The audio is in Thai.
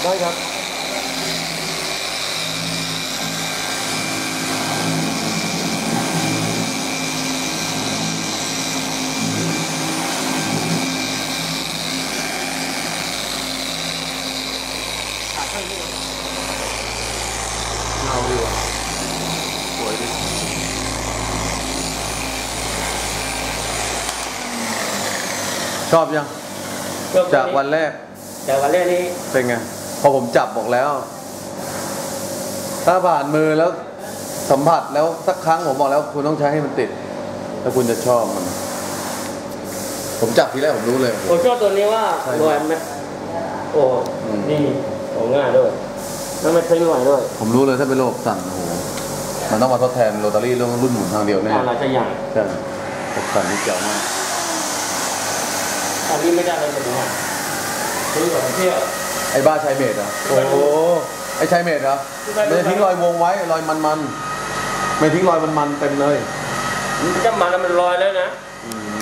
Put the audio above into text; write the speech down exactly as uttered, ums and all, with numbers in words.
ได้ครับเงาดีว่ะสวยดีชอบยังจากวันแรกจากวันแรกนี้เป็นไงพอผมจับบอกแล้ว ถ้าผ่านมือแล้วสัมผัสแล้วสักครั้งผมบอกแล้วคุณต้องใช้ให้มันติดถ้าคุณจะชอบมันผมจับทีแรกผมรู้เลยผมชอบตัวนี้ว่าหน่วยมันโอ้นี่โอ้ง่ายด้วยแล้วมันใช้หน่วยด้วยผมรู้เลยถ้าเป็นระบบสั่นโอ้โหมันต้องมาทดแทนโรตารี่เรื่องรุ่นหมุนทางเดียวแน่อะไรจะอย่างใช่ระบบสั่นนี่เจ๋งมากอันนี้ไม่ได้เลยผมว่าซื้อของเที่ยวไอ้บ้าชายเมดเหรอโอ้โหไอ้ชายเมดเหรอไม่ทิ้งรอยวงไว้รอยมันมันไม่ทิ้งรอยมันมันเต็มเลยมันจะมันแล้วมันลอยแล้วนะ